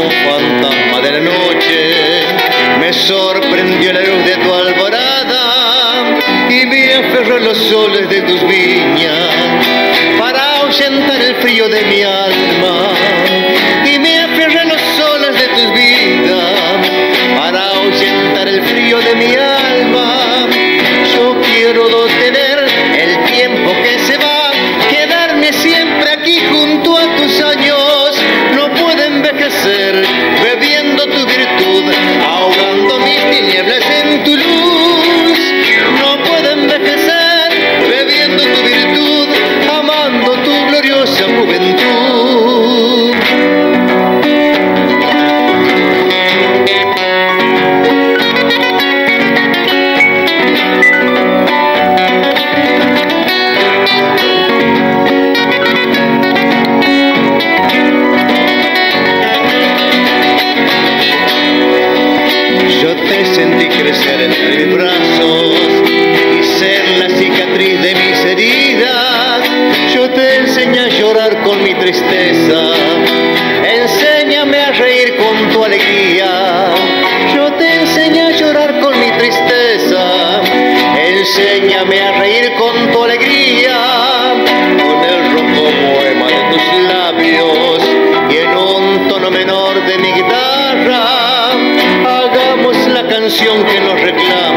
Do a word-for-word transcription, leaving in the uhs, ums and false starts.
como fantasma de la noche, me sorprendió la luz de tu alborada y me aferró a los soles de tus viñas para ahuyentar el frío de mi alma. Y me aferré a los soles de tus vidas para ahuyentar el frío de mi alma. Yo quiero tener el tiempo que se va, quedarme siempre aquí junto a tus años. No puedo envejecer bebiendo tu virtud, ahogando mis tinieblas en tu luz. No puedo envejecer bebiendo tu virtud, amando tu gloriosa juventud. Yo te sentí crecer entre mis brazos y ser la cicatriz de mis heridas. Yo te enseñé a llorar con mi tristeza, enséñame a reír con tu alegría. Yo te enseñé a llorar con mi tristeza, enséñame a reír con tu alegría. Con el rojo poema de tus labios y en un tono menor de mi guitarra, hagamos la canción que nos reclama.